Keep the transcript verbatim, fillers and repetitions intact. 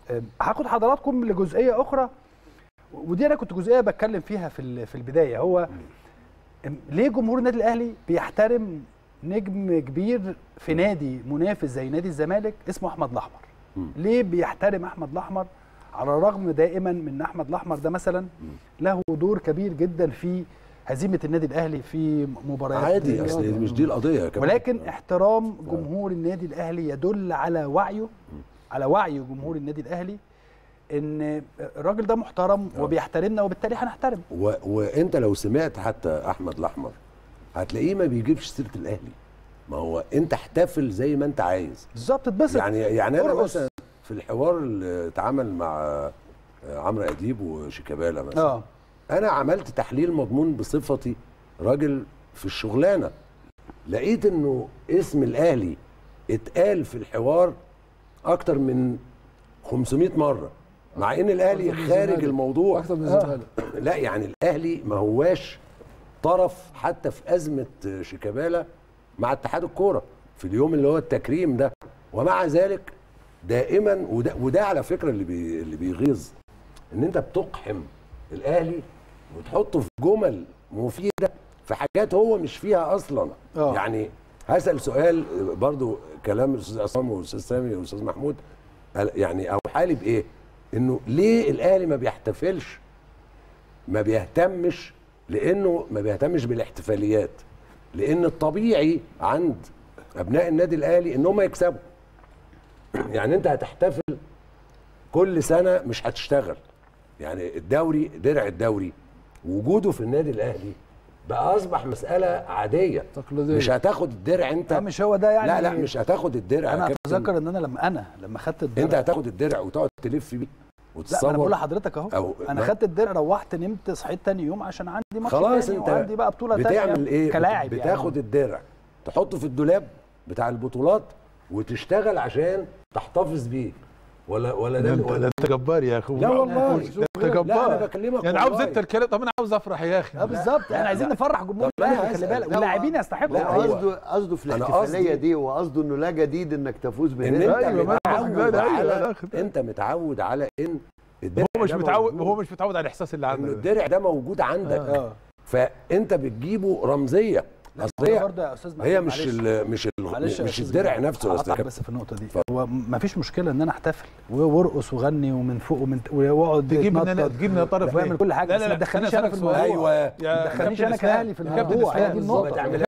هاخد حضراتكم لجزئيه اخرى، ودي انا كنت جزئيه بتكلم فيها في في البدايه. هو ليه جمهور النادي الاهلي بيحترم نجم كبير في نادي منافس زي نادي الزمالك اسمه احمد الاحمر؟ ليه بيحترم احمد الاحمر على الرغم دائما من ان احمد الاحمر ده مثلا له دور كبير جدا في هزيمه النادي الاهلي في مباريات عادي، اصل مش دي القضيه كمان. ولكن احترام جمهور النادي الاهلي يدل على وعيه، على وعي جمهور النادي الاهلي ان الراجل ده محترم وبيحترمنا، وبالتالي هنحترم. و... وانت لو سمعت حتى احمد الاحمر هتلاقيه ما بيجيبش سيره الاهلي. ما هو انت احتفل زي ما انت عايز بالظبط، اتبسط. يعني يعني انا مثلا في الحوار اللي اتعمل مع عمرو اديب وشيكابالا مثلا، اه انا عملت تحليل مضمون بصفتي راجل في الشغلانه، لقيت انه اسم الاهلي اتقال في الحوار اكتر من خمسمائة مره، مع ان الاهلي خارج الموضوع اكتر من الزمالك. آه. لا يعني الاهلي ما هواش طرف حتى في ازمه شيكابالا مع اتحاد الكوره في اليوم اللي هو التكريم ده، ومع ذلك دائما وده, وده على فكره اللي بي اللي بيغيظ ان انت بتقحم الاهلي وتحطه في جمل مفيده في حاجات هو مش فيها اصلا. أوه. يعني هسال سؤال برضو كلام الاستاذ عصام والاستاذ سامي والاستاذ محمود، يعني او حالي بايه؟ انه ليه الاهلي ما بيحتفلش، ما بيهتمش، لانه ما بيهتمش بالاحتفاليات، لان الطبيعي عند ابناء النادي الاهلي ان هم يكسبوا. يعني انت هتحتفل كل سنه مش هتشتغل. يعني الدوري، درع الدوري وجوده في النادي الاهلي بقى اصبح مساله عاديه تقليديه، مش هتاخد الدرع انت. مش هو ده يعني. لا لا مش هتاخد الدرع. انا اتذكر ان انا لما انا لما خدت الدرع انت هتاخد الدرع وتقعد تلف بيه وتصور. لا انا بقول لحضرتك اهو، انا خدت الدرع، روحت نمت، صحيت تاني يوم عشان عندي ماتش خلاص تاني انت وعندي بقى بطوله تانيه بتعمل ايه كلاعب. بتاخد يعني الدرع تحطه في الدولاب بتاع البطولات وتشتغل عشان تحتفظ بيه، ولا ولا ده ولا انت جبار يا اخو. لا والله انت جبار. لا انا بكلمك يعني عاوز انت الكلام. طب انا عاوز افرح يا اخي. اه بالظبط، احنا عايزين نفرح جمهور الاهلي، خلي بالك واللاعبين يستحقوا. قصده قصده في الاحتفاليه دي، وقصده انه لا جديد انك تفوز بالهدف. ايوه متعود على انت متعود على ان الدرع هو مش متعود، هو مش متعود على الاحساس اللي عندك. الدرع ده موجود عندك آه. فانت بتجيبه رمزيه. اصل هي هي مش ال مش ال مش الدرع نفسه. بس في النقطه دي هو ما فيش مشكله ان انا احتفل وارقص واغني ومن فوق ومن واقعد تجيب من تجيب من طرف واعمل كل حاجه. لا لا ما تدخلنيش انا في الموضوع. ايوه ما تدخلنيش انا كاهلي في الموضوع. هي دي النقطه.